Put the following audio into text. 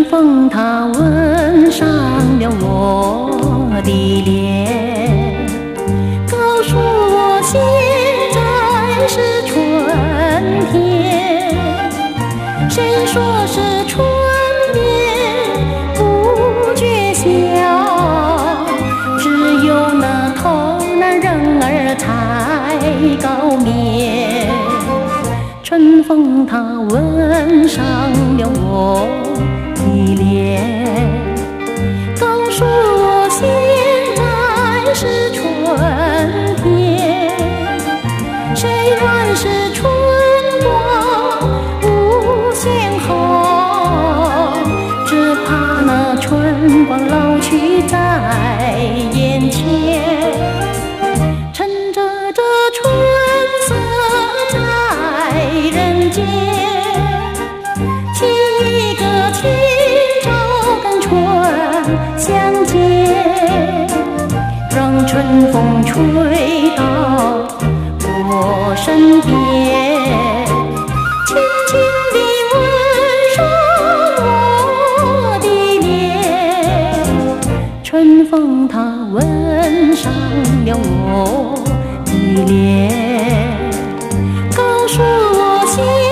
风它吻上了我的脸，告诉我现在是春天。谁说是春眠不觉晓？只有那头男人儿才高眠。春风它吻上了我的脸，告诉我现在是春天。谁乱世春光无限好？只怕那春光老去在眼前。趁着这春色在人间，沏一个清粥跟春相见，让春风吹到我身边，轻轻地吻上我的脸。春风它吻上了我的脸，告诉我心